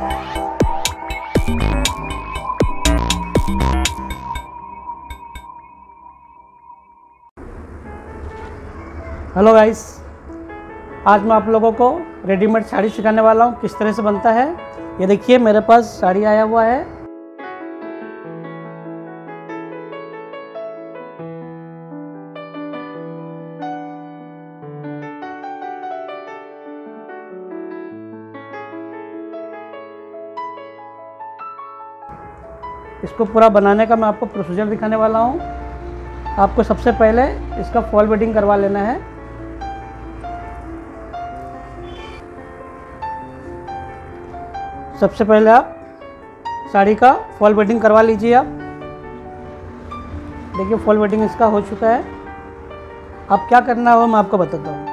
Hello guys, आज मैं आप लोगों को रेडीमेड साड़ी सिखाने वाला हूँ किस तरह से बनता है। ये देखिए मेरे पास साड़ी आया हुआ है। इसको पूरा बनाने का मैं आपको प्रोसीजर दिखाने वाला हूँ। आपको सबसे पहले इसका फॉल बेडिंग करवा लेना है। सबसे पहले आप साड़ी का फॉल बेडिंग करवा लीजिए। आप देखिए फॉल बेडिंग इसका हो चुका है। अब क्या करना है वो मैं आपको बताता हूँ।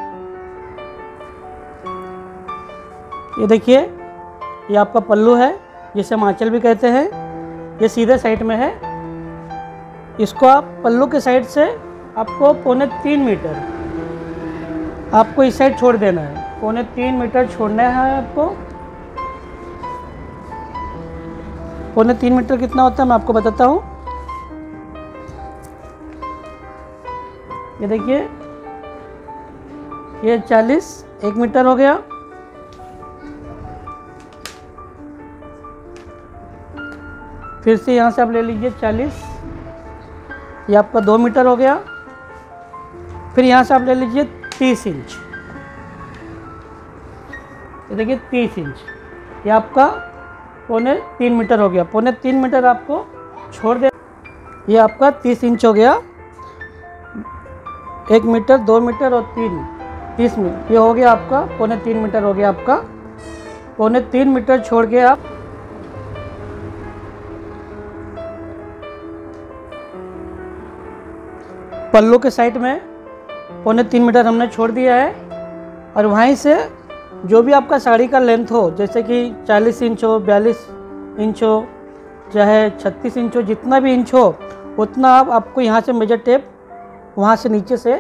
ये देखिए, ये आपका पल्लू है जिसे हम आंचल भी कहते हैं। ये सीधे साइड में है। इसको आप पल्लू के साइड से आपको 3.25 मीटर आपको इस साइड छोड़ देना है। 3.25 मीटर छोड़ना है आपको। 3.25 मीटर कितना होता है मैं आपको बताता हूँ। ये देखिए, ये 1 मीटर हो गया। फिर से यहाँ से आप ले लीजिए 40, ये आपका 2 मीटर हो गया। फिर यहाँ से आप ले लीजिए 30 इंच। ये देखिए 30 इंच, ये आपका 3.25 मीटर हो गया। 3.25 मीटर आपको छोड़ दे। ये आपका 30 इंच हो गया। 1 मीटर, 2 मीटर और 30 मीटर, ये हो गया आपका 3.25 मीटर हो गया आपका। 3.25 मीटर छोड़ के आप पल्लू के साइड में 3.25 मीटर हमने छोड़ दिया है। और वहीं से जो भी आपका साड़ी का लेंथ हो, जैसे कि 40 इंच हो, 42 इंच हो, चाहे 36 इंच हो, जितना भी इंच हो उतना आपको यहाँ से मेजर टेप वहाँ से नीचे से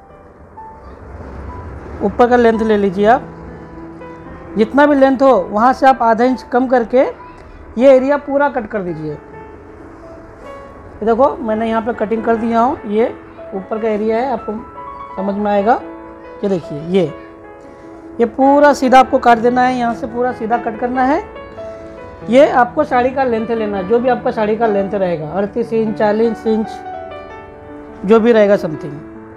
ऊपर का लेंथ ले लीजिए। आप जितना भी लेंथ हो वहाँ से आप आधा इंच कम करके ये एरिया पूरा कट कर दीजिए। ये देखो मैंने यहाँ पे कटिंग कर दिया हूँ। ये ऊपर का एरिया है, आपको समझ में आएगा। ये देखिए, ये पूरा सीधा आपको काट देना है। यहाँ से पूरा सीधा कट करना है। ये आपको साड़ी का लेंथ लेना है, जो भी आपका साड़ी का लेंथ रहेगा, 38 इंच, 40 इंच, जो भी रहेगा समथिंग।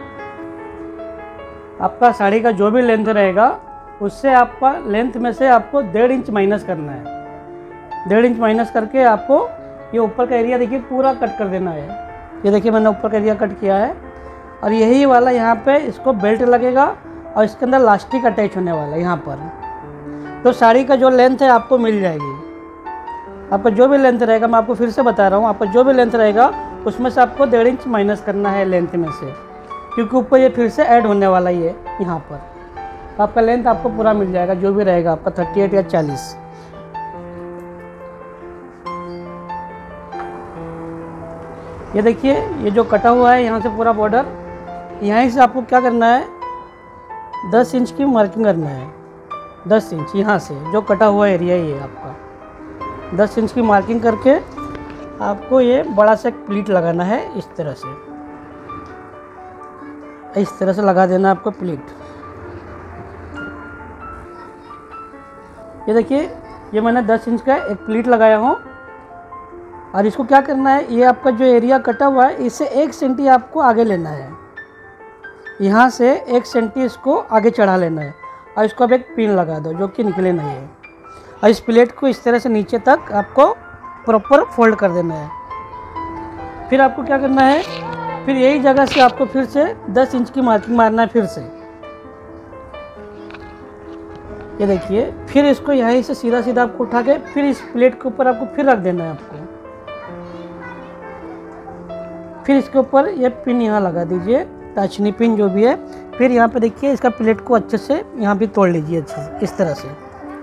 आपका साड़ी का जो भी लेंथ रहेगा उससे आपका लेंथ में से आपको 1.5 इंच माइनस करना है। 1.5 इंच माइनस करके आपको ये ऊपर का एरिया देखिए पूरा कट कर देना है। ये देखिए मैंने ऊपर का एरिया कट किया है। और यही वाला यहाँ पे इसको बेल्ट लगेगा और इसके अंदर लास्टिक अटैच होने वाला है यहाँ पर। तो साड़ी का जो लेंथ है आपको मिल जाएगी। आपका जो भी लेंथ रहेगा, मैं आपको फिर से बता रहा हूँ, आपका जो भी लेंथ रहेगा उसमें से आपको 1.5 इंच माइनस करना है लेंथ में से, क्योंकि ऊपर ये फिर से ऐड होने वाला ही है यहाँ पर। तो आपका लेंथ आपको पूरा मिल जाएगा जो भी रहेगा आपका 38 या 40। ये देखिए, ये जो कटा हुआ है यहाँ से पूरा बॉर्डर, यहीं से आपको क्या करना है, 10 इंच की मार्किंग करना है। 10 इंच यहाँ से जो कटा हुआ एरिया ही है आपका। 10 इंच की मार्किंग करके आपको ये बड़ा सा प्लीट लगाना है। इस तरह से लगा देना है आपको प्लीट। ये देखिए, ये मैंने 10 इंच का एक प्लीट लगाया हूँ। और इसको क्या करना है, ये आपका जो एरिया कटा हुआ है इससे 1 सेंटी आपको आगे लेना है। यहाँ से 1 सेंटी इसको आगे चढ़ा लेना है और इसको अब एक पिन लगा दो जो कि निकले नहीं है। और इस प्लेट को इस तरह से नीचे तक आपको प्रॉपर फोल्ड कर देना है। फिर आपको क्या करना है, फिर यही जगह से आपको फिर से 10 इंच की मार्किंग मारना है फिर से। ये देखिए, फिर इसको यहीं से सीधा सीधा आपको उठा के फिर इस प्लेट के ऊपर आपको फिर रख देना है आपको। फिर इसके ऊपर ये पिन यहाँ लगा दीजिए, टाचनी पिन जो भी है। फिर यहाँ पे देखिए इसका प्लेट को अच्छे से यहाँ भी तोड़ लीजिए अच्छे से, इस तरह से।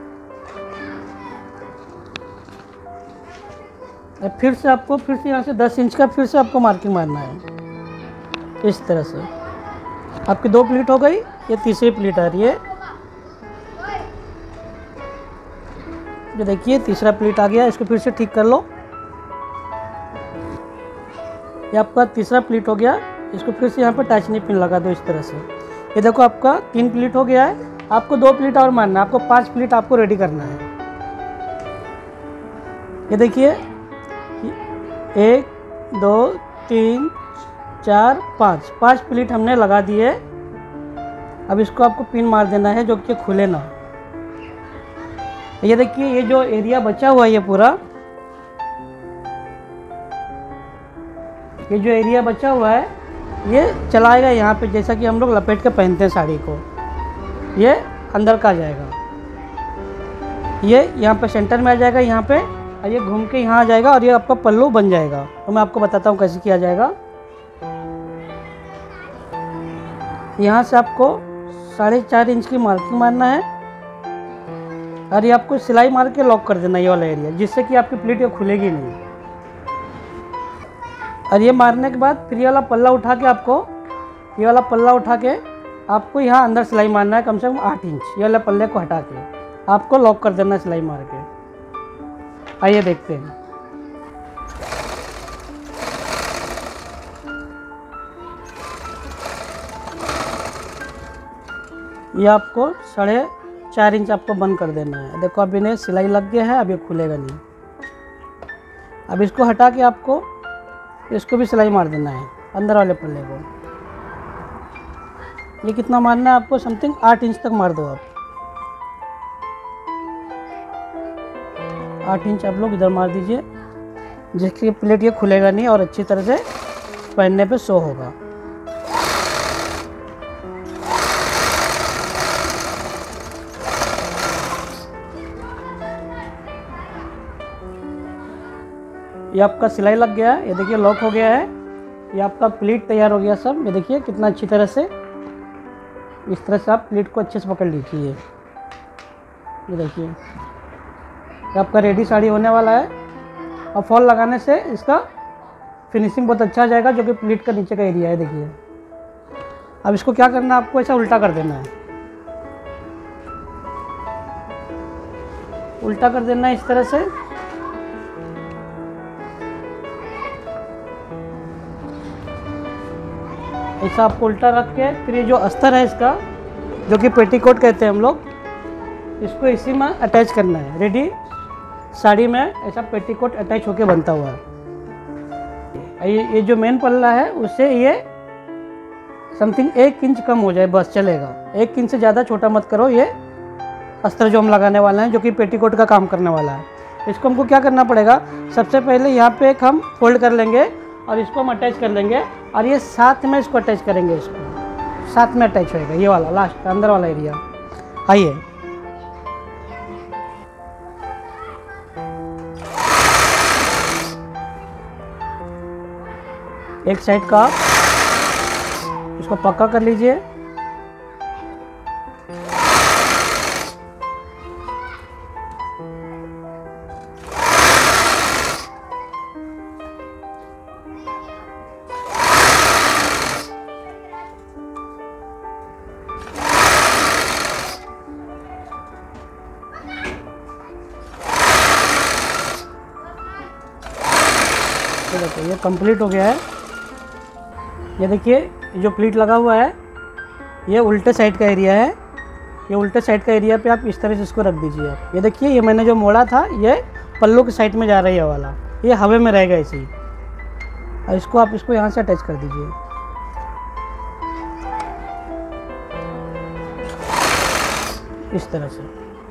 फिर से आपको यहाँ से 10 इंच का फिर से आपको मार्किंग मारना है इस तरह से। आपकी 2 प्लेट हो गई, ये तीसरी प्लेट आ रही है। ये देखिए तीसरा प्लीट आ गया, इसको फिर से ठीक कर लो। ये आपका तीसरा प्लीट हो गया, इसको फिर से यहाँ पर टाचनी पिन लगा दो इस तरह से। ये देखो आपका 3 प्लीट हो गया है, आपको 2 प्लीट और मारना है, आपको 5 प्लीट आपको रेडी करना है। ये देखिए 1 2 3 4 5 प्लीट हमने लगा दिए। अब इसको आपको पिन मार देना है जो कि खुले ना। ये देखिए ये जो एरिया बचा हुआ है ये पूरा, ये जो एरिया बचा हुआ है ये चलाएगा यहाँ पे, जैसा कि हम लोग लपेट के पहनते हैं साड़ी को, ये अंदर का आ जाएगा, ये यहाँ पे सेंटर में आ जाएगा यहाँ पे, और ये घूम के यहाँ आ जाएगा और ये आपका पल्लू बन जाएगा। तो मैं आपको बताता हूँ कैसे किया जाएगा। यहाँ से आपको 4.5 इंच की मार्किंग मारना है और ये आपको सिलाई मार के लॉक कर देना ये वाला एरिया, जिससे कि आपकी प्लीट ये खुलेगी नहीं। और ये मारने के बाद फिर ये वाला पल्ला उठा के आपको यहाँ अंदर सिलाई मारना है कम से कम 8 इंच। ये वाला पल्ले को हटा के आपको लॉक कर देना है सिलाई मार के। आइए देखते हैं। ये आपको 4.5 इंच आपको बंद कर देना है। देखो अब इन्हें सिलाई लग गया है, अब ये खुलेगा नहीं। अब इसको हटा के आपको इसको भी सिलाई मार देना है अंदर वाले पल्ले को। ये कितना मारना है आपको, समथिंग 8 इंच तक मार दो आप। 8 इंच आप लोग इधर मार दीजिए, जिसकी प्लेट ये खुलेगा नहीं और अच्छी तरह से पहनने पे शो होगा। ये आपका सिलाई लग गया है, ये देखिए लॉक हो गया है, ये आपका प्लीट तैयार हो गया सब। ये देखिए कितना अच्छी तरह से, इस तरह से आप प्लीट को अच्छे से पकड़ लीजिए। ये देखिए ये आपका रेडी साड़ी होने वाला है और फॉल लगाने से इसका फिनिशिंग बहुत अच्छा आ जाएगा, जो कि प्लीट का नीचे का एरिया है। देखिए अब इसको क्या करना है, आपको ऐसा उल्टा कर देना है, उल्टा कर देना है इस तरह से। ऐसा आपको उल्टा रख के फिर ये जो अस्तर है इसका, जो कि पेटीकोट कहते हैं हम लोग, इसको इसी में अटैच करना है। रेडी साड़ी में ऐसा पेटीकोट अटैच होके बनता हुआ है। ये जो मेन पल्ला है उससे ये समथिंग 1 इंच कम हो जाए बस चलेगा। 1 इंच से ज़्यादा छोटा मत करो। ये अस्तर जो हम लगाने वाला है, जो कि पेटीकोट का काम करने वाला है, इसको हमको क्या करना पड़ेगा, सबसे पहले यहाँ पे एक हम फोल्ड कर लेंगे और इसको हम अटैच कर लेंगे और ये साथ में इसको अटैच करेंगे, इसको साथ में अटैच होएगा ये वाला लास्ट अंदर वाला एरिया। आइए एक साइड का इसको पक्का कर लीजिए। देखिए ये कंप्लीट हो गया है। ये देखिए जो प्लीट लगा हुआ है ये उल्टे साइड का एरिया है। ये उल्टे साइड का एरिया पे आप इस तरह से इसको रख दीजिए आप। ये देखिए ये मैंने जो मोड़ा था ये पल्लू की साइड में जा रही है वाला, ये हवा में रहेगा ऐसे ही। और इसको आप इसको यहाँ से अटैच कर दीजिए। इस तरह से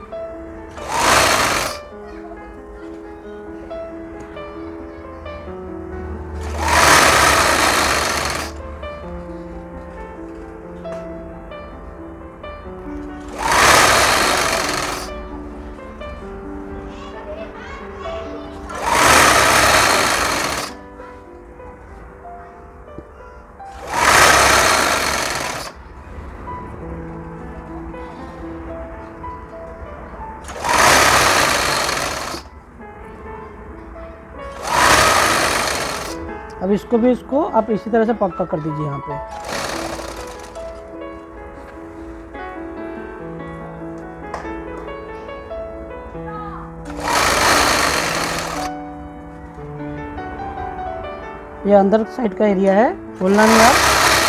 अब इसको भी इसको आप इसी तरह से पक्का कर दीजिए यहाँ पे। ये अंदर साइड का एरिया है, भूलना नहीं आप।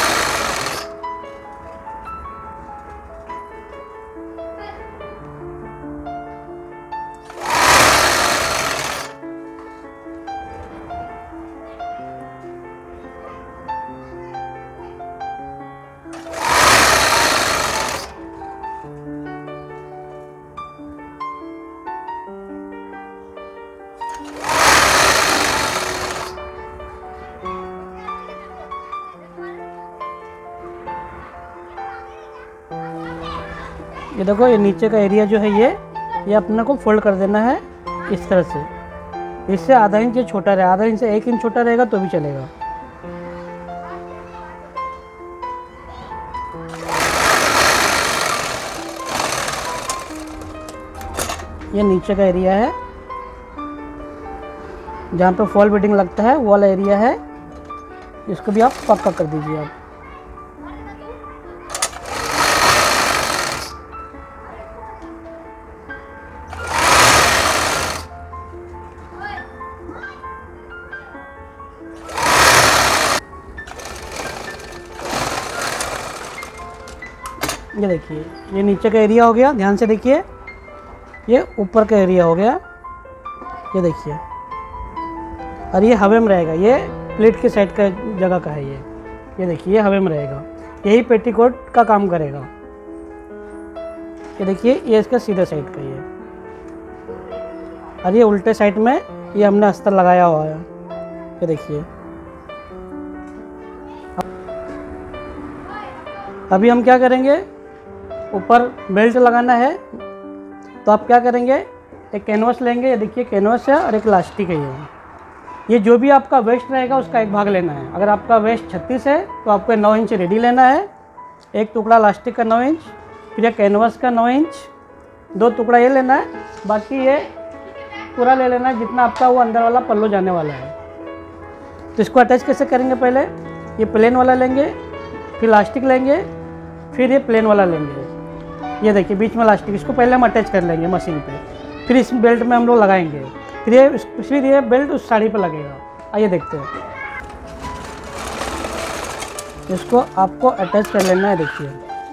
ये देखो, ये नीचे का एरिया जो है ये अपने को फोल्ड कर देना है इस तरह से। इससे आधा इंच ये छोटा रहे, आधा इंच से 1 इंच छोटा रहेगा तो भी चलेगा। ये नीचे का एरिया है जहाँ पे फॉल बीडिंग लगता है, वो वाला एरिया है। इसको भी आप पक्का कर दीजिए आप। ये देखिए, ये नीचे का एरिया हो गया, ध्यान से देखिए। ये ऊपर का एरिया हो गया, ये देखिए। और ये हवे में रहेगा, ये प्लेट के साइड का जगह का है ये देखिए, ये हवे में रहेगा। यही पेटीकोट का काम करेगा। ये देखिए, ये इसका सीधा साइड का ये, और ये उल्टे साइड में ये हमने अस्तर लगाया हुआ है। ये देखिए, अभी हम क्या करेंगे, ऊपर बेल्ट लगाना है। तो आप क्या करेंगे, एक कैनवस लेंगे, ये देखिए कैनवस है, और एक इलास्टिक है ये जो भी आपका वेस्ट रहेगा उसका एक भाग लेना है। अगर आपका वेस्ट 36 है तो आपको 9 इंच रेडी लेना है, एक टुकड़ा इलास्टिक का 9 इंच, फिर कैनवस का 9 इंच, 2 टुकड़ा ये लेना है, बाकी ये पूरा ले लेना है जितना आपका वो अंदर वाला पल्लू जाने वाला है। तो इसको अटैच कैसे करेंगे, पहले ये प्लेन वाला लेंगे, फिर इलास्टिक लेंगे, फिर ये प्लेन वाला लेंगे। ये देखिए बीच में इलास्टिक, इसको पहले हम अटैच कर लेंगे मशीन पे, फिर इस बेल्ट में हम लोग लगाएंगे, फिर ये बेल्ट उस साड़ी पे लगेगा। आइए देखते हैं, इसको आपको अटैच कर लेना है। देखिए,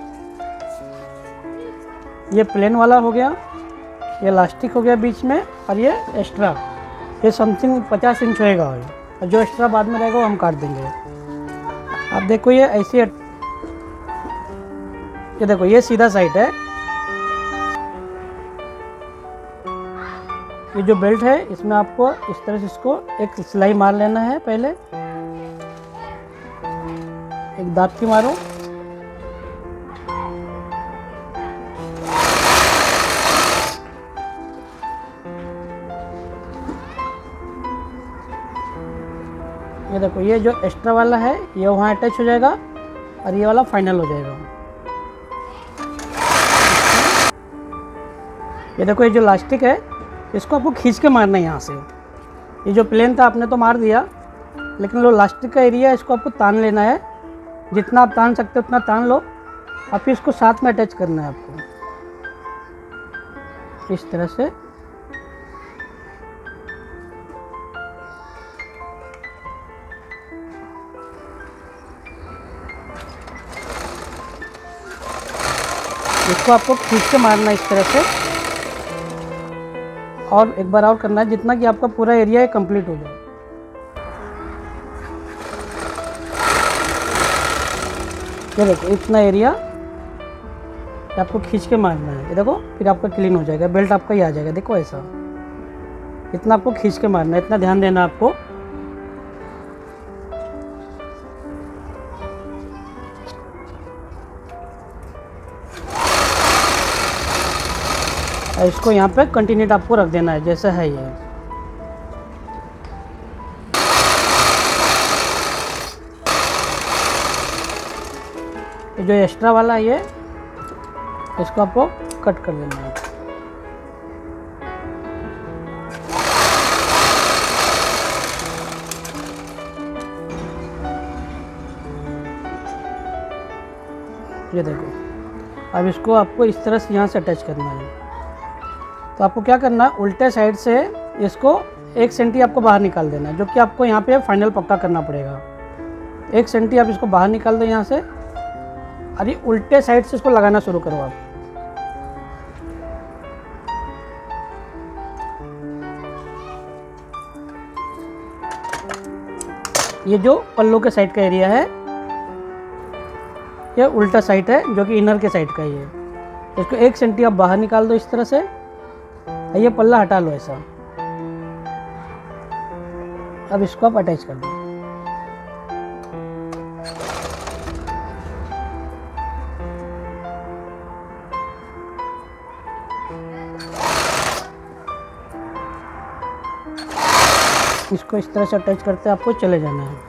ये प्लेन वाला हो गया, ये इलास्टिक हो गया बीच में, और ये एक्स्ट्रा, ये समथिंग 50 इंच होएगा, और जो एक्स्ट्रा बाद में रहेगा वो हम काट देंगे। आप देखो, ये ऐसे, ये देखो ये सीधा साइड है। ये जो बेल्ट है इसमें आपको इस तरह से इसको एक सिलाई मार लेना है। पहले एक दाब की मारो, ये देखो ये जो एक्स्ट्रा वाला है ये वहाँ अटैच हो जाएगा, और ये वाला फाइनल हो जाएगा। ये देखो, ये जो इलास्टिक है इसको आपको खींच के मारना है यहाँ से। ये जो प्लेन था आपने तो मार दिया, लेकिन जो इलास्टिक का एरिया है इसको आपको तान लेना है, जितना आप तान सकते हो उतना तान लो, और फिर इसको साथ में अटैच करना है आपको इस तरह से। इसको आपको खींच के मारना है इस तरह से, और एक बार और करना है जितना कि आपका पूरा एरिया कंप्लीट हो जाए। ये देखो इतना एरिया आपको खींच के मारना है, ये देखो, फिर आपका क्लीन हो जाएगा, बेल्ट आपका ही आ जाएगा। देखो ऐसा, इतना आपको खींच के मारना है, इतना ध्यान देना आपको। इसको यहाँ पे कंटिन्यूट आपको रख देना है जैसा है ये। जो एक्स्ट्रा वाला है ये, इसको आपको कट कर देना है। ये देखो, अब इसको आपको इस तरह से यहाँ से अटैच करना है। तो आपको क्या करना है, उल्टे साइड से इसको 1 सेंटी आपको बाहर निकाल देना है, जो कि आपको यहाँ पे फाइनल पक्का करना पड़ेगा। 1 सेंटी आप इसको बाहर निकाल दो यहाँ से, और ये उल्टे साइड से इसको लगाना शुरू करो आप। ये जो पल्लू के साइड का एरिया है, ये उल्टा साइड है जो कि इनर के साइड का ही है। इसको 1 सेंटी आप बाहर निकाल दो इस तरह से, ये पल्ला हटा लो ऐसा। अब इसको आप अटैच कर दो। इसको इस तरह से अटैच करते आपको चले जाना है।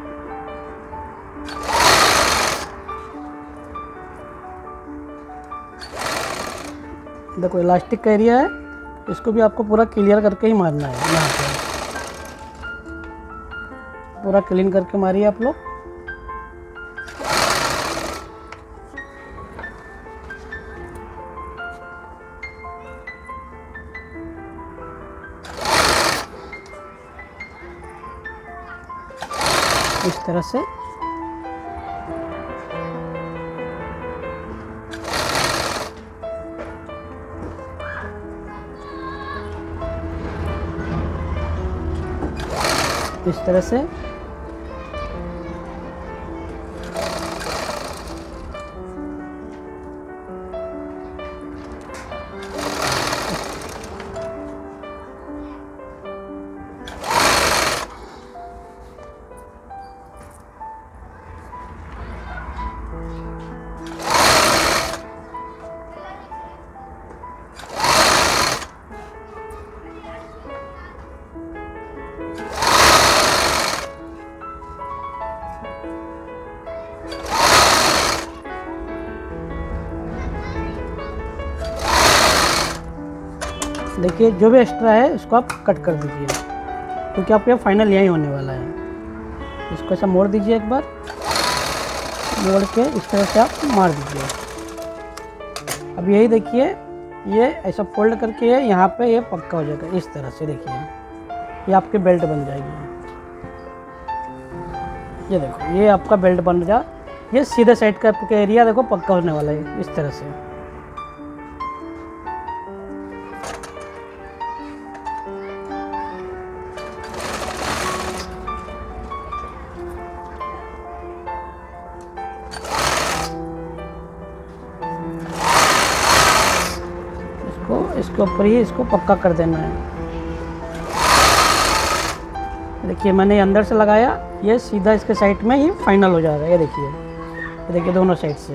देखो इलास्टिक का एरिया है, इसको भी आपको पूरा क्लियर करके ही मारना है। यहाँ पे पूरा क्लीन करके मारिए आप लोग। इस तरह से इस तरह से देखिए जो भी एक्स्ट्रा है इसको आप कट कर दीजिए, क्योंकि आपको फाइनल यही होने वाला है। इसको ऐसा मोड़ दीजिए, एक बार मोड़ के इस तरह से आप मार दीजिए। अब यही देखिए, ये ऐसा फोल्ड करके यहाँ पे ये पक्का हो जाएगा। इस तरह से देखिए ये आपकी बेल्ट बन जाएगी। ये देखो ये आपका बेल्ट बन जा, ये सीधे साइड का एरिया देखो पक्का होने वाला है इस तरह से। इसके ऊपर ही इसको पक्का कर देना है। देखिए मैंने अंदर से लगाया, ये सीधा इसके साइड में ही फाइनल हो जाएगा। ये देखिए दोनों साइड से।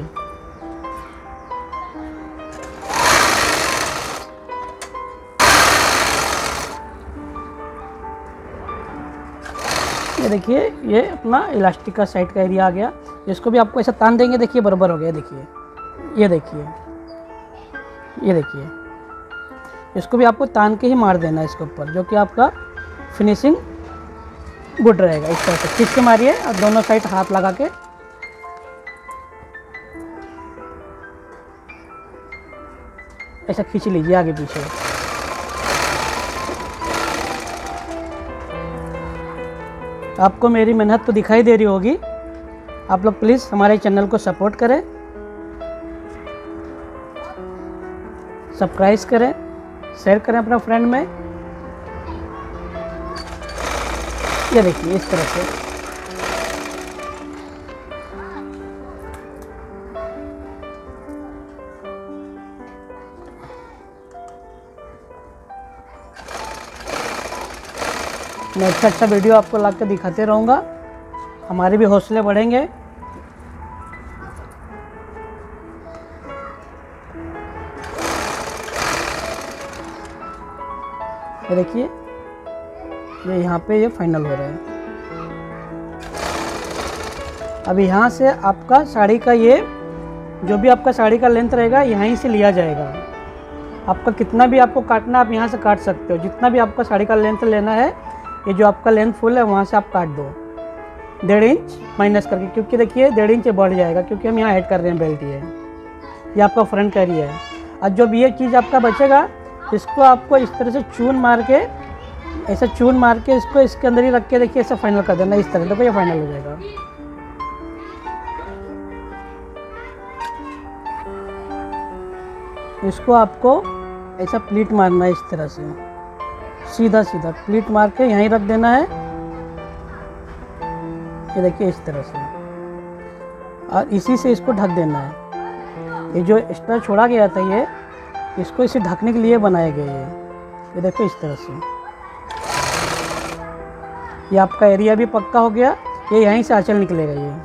ये देखिए ये अपना इलास्टिक का साइड का एरिया आ गया। इसको भी आपको ऐसा तान देंगे, देखिए बराबर हो गया। देखिए ये देखिए इसको भी आपको तान के ही मार देना है इसके ऊपर, जो कि आपका फिनिशिंग गुड रहेगा। इस तरह से खींच के मारिए और दोनों साइड हाथ लगा के ऐसा खींच लीजिए आगे पीछे। आपको मेरी मेहनत तो दिखाई दे रही होगी। आप लोग प्लीज़ हमारे चैनल को सपोर्ट करें, सब्सक्राइब करें, शेयर करें अपना फ्रेंड में। ये देखिए इस तरह से मैं अच्छा वीडियो आपको ला के दिखाते रहूँगा, हमारे भी हौसले बढ़ेंगे। ये देखिए ये यहाँ पे ये फाइनल हो रहा है। अब यहाँ से आपका साड़ी का ये जो भी आपका साड़ी का लेंथ रहेगा यहीं से लिया जाएगा। आपका कितना भी आपको काटना आप यहाँ से काट सकते हो, जितना भी आपका साड़ी का लेंथ लेना है। ये जो आपका लेंथ फुल है वहाँ से आप काट दो 1.5 इंच माइनस करके, क्योंकि देखिए 1.5 इंच बढ़ जाएगा, क्योंकि हम यहाँ ऐड कर रहे हैं बेल्ट। ये आपका फ्रंट का एरिया है। और जब ये चीज़ आपका बचेगा इसको आपको इस तरह से चून मार के ऐसा चून मार के इसको इसके अंदर ही रख के देखिए ऐसा फाइनल कर देना, इस तरह देखो ये फाइनल हो जाएगा। इसको आपको ऐसा प्लीट मारना है इस तरह से, सीधा सीधा प्लीट मार के यहीं रख देना है, ये देखिए इस तरह से, और इसी से इसको ढक देना है। ये जो एक्स्ट्रा छोड़ा गया था ये, इसको इसे ढकने के लिए बनाया गया है। ये देखो इस तरह से, ये आपका एरिया भी पक्का हो गया। ये यहीं से आंचल निकलेगा ये,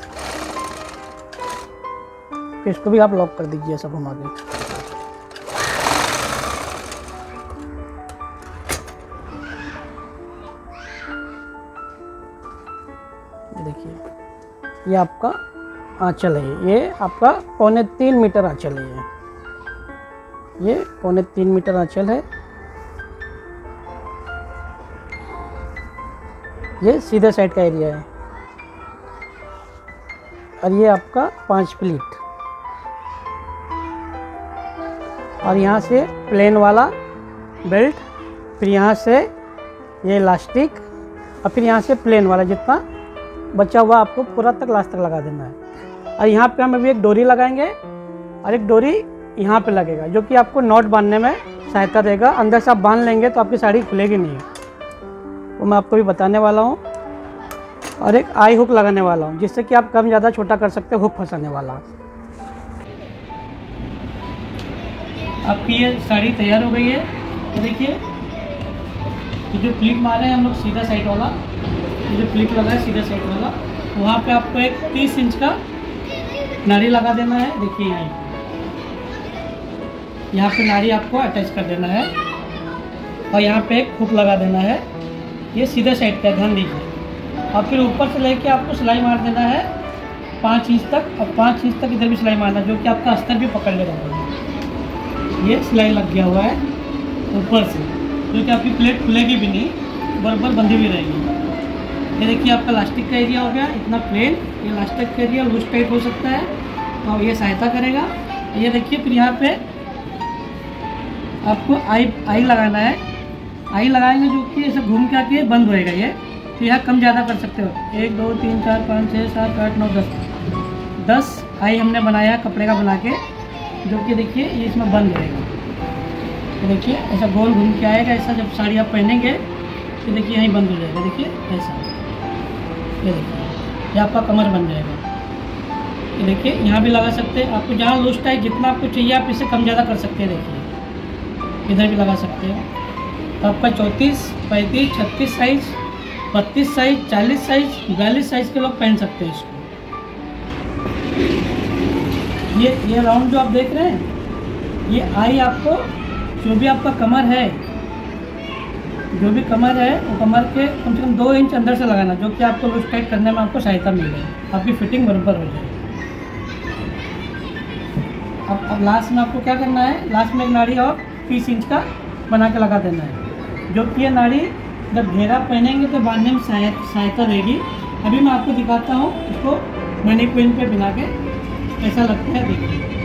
फिर इसको भी आप लॉक कर दीजिए सब घुमा के। ये देखिए ये आपका आंचल है, ये आपका 3.25 मीटर आंचल है, ये 3.25 मीटर आंचल है। ये सीधे साइड का एरिया है, और ये आपका 5 प्लीट, और यहाँ से प्लेन वाला बेल्ट, फिर यहाँ से ये इलास्टिक, और फिर यहाँ से प्लेन वाला जितना बचा हुआ आपको पूरा तक लास्ट तक लगा देना है। और यहाँ पे हम अभी एक डोरी लगाएंगे, और एक डोरी यहाँ पे लगेगा जो कि आपको नॉट बांधने में सहायता देगा। अंदर से आप बांध लेंगे तो आपकी साड़ी खुलेगी नहीं, वो मैं आपको भी बताने वाला हूँ। और एक आई हुक लगाने वाला हूँ जिससे कि आप कम ज़्यादा छोटा कर सकते हो, हुक फंसाने वाला। आपकी ये साड़ी तैयार हो गई है। तो देखिए ये जो प्लीट मारे हैं हम लोग सीधा साइड वाला, ये जो प्लीट लगा है सीधा साइड वाला, वहाँ पे आपको एक 30 इंच का नाड़ी लगा देना है। देखिए यहाँ पे नाड़ी आपको अटैच कर देना है, और यहाँ पे एक हुक लगा देना है। ये सीधा साइड का, ध्यान दीजिए। और फिर ऊपर से लेके आपको सिलाई मार देना है 5 इंच तक, और 5 इंच तक इधर भी सिलाई मारना, जो कि आपका अस्तर भी पकड़ लेगा। ये सिलाई लग गया हुआ है ऊपर से, जो कि आपकी प्लेट खुलेगी भी नहीं, बराबर बंधी भी रहेगी। ये देखिए आपका लास्टिक का एरिया हो गया इतना प्लेन। ये लास्टिक का एरिया लूज टाइट हो सकता है, तो ये सहायता करेगा। ये देखिए फिर यहाँ पे आपको आई लगाना है। आई लगाएंगे जो कि ऐसे घूम के आके बंद होएगा ये, तो यहाँ कम ज़्यादा कर सकते हो। 1 2 3 4 5 6 7 8 9 10 आई हमने बनाया कपड़े का बना के, जो कि देखिए ये इसमें बंद रहेगा। तो देखिए ऐसा गोल घूम के आएगा, ऐसा जब साड़ी आप पहनेंगे तो देखिए यहीं बंद हो जाएगा। देखिए ऐसा, ये देखिए ये आपका कमर बन जाएगा। ये देखिए यहाँ भी लगा सकते हैं, आपको जहाँ लूज टाइट जितना आपको चाहिए आप इसे कम ज़्यादा कर सकते हैं। देखिए इधर भी लगा सकते हैं। तो आपका 34 35 36 साइज़, 32 साइज़, 40 साइज़, 42 साइज़ के लोग पहन सकते हैं इसको। ये राउंड जो आप देख रहे हैं, ये आई आपको जो भी आपका कमर है, जो भी कमर है वो कमर के कम से कम 2 इंच अंदर से लगाना, जो कि आपको लूज टाइट करने में आपको सहायता मिलेगी, आपकी फिटिंग बराबर हो जाएगी। अब लास्ट में आपको क्या करना है, लास्ट में एक नाड़ी और 30 इंच का बना के लगा देना है, जो कि ये नाड़ी जब घेरा पहनेंगे तो बांधने में सहायता देगी। अभी मैं आपको दिखाता हूँ इसको मैनीक्विन पे बना के कैसा लगता है, देखिए।